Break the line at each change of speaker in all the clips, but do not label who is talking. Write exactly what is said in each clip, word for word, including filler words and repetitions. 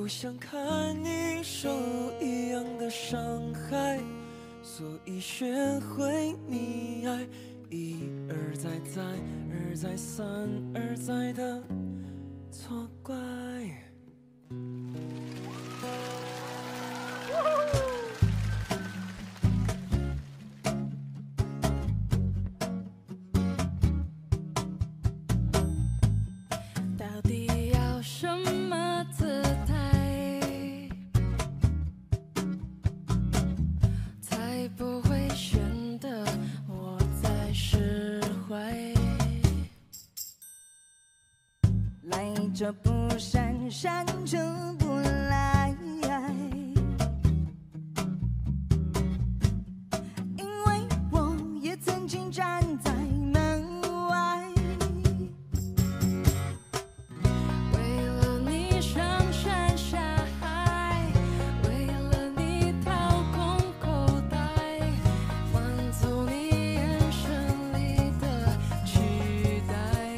不想看你受一样的伤害，所以学会溺爱，一而再，再而再，三而再的错怪。
到底要什么姿态，才不会显得我在释怀？
来者不善，善者不来，因为我也曾经站在门外。
为了你上山下海，为了你掏空口袋，满足你眼神里的期待。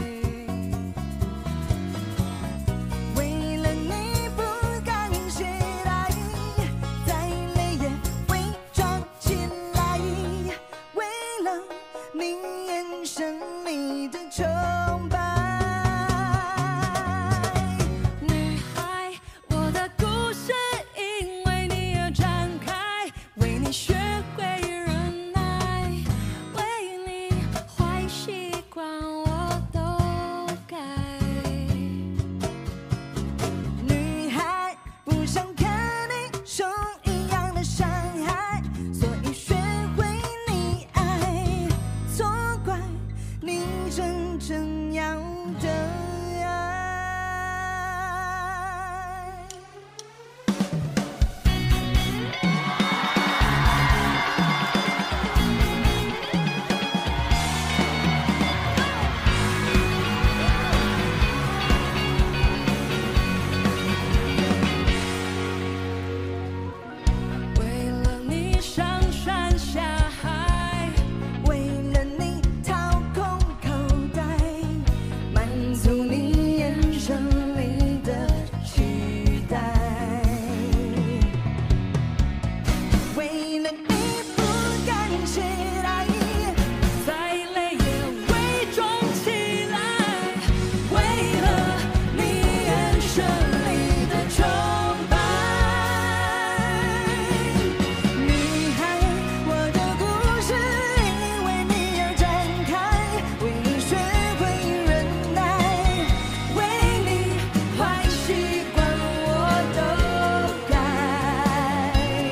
为了你不敢懈怠，再累也伪装起来。为了你眼神里的崇拜。
女孩，我的故事因为你而展开，为你学会忍耐，为你坏习惯我都改。
女孩不想看你受一样的伤害，所以学会溺爱，错怪你真正要的爱。
为了你上山下海，
为了你掏空口袋，满足你眼神里的期待。为了你不敢懈怠，
再累也伪装起来，为了你眼神里的崇拜。
女孩，我的故事因为你而展开，为你学会忍耐，为你坏习惯我都改。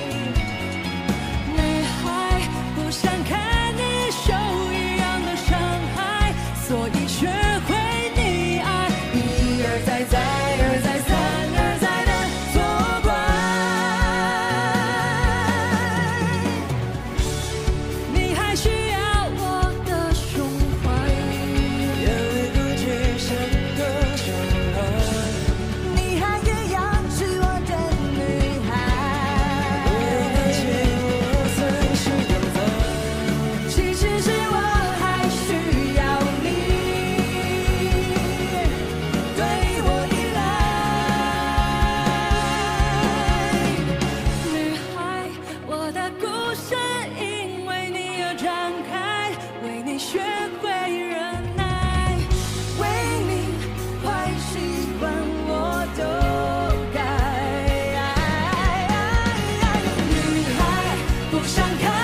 女孩，不想看你受一样的伤害，所以学会溺爱，一而再，再而再，三而再的错怪。你还需要我的胸怀，
眼泪不结像个小孩，
你还也要是我的女孩。
我发现我才是刚才。
其实是我还需要你对我依赖。
女孩，我的故事因为你而展开，为你学会忍耐，
为你坏习惯我都改。女孩不想看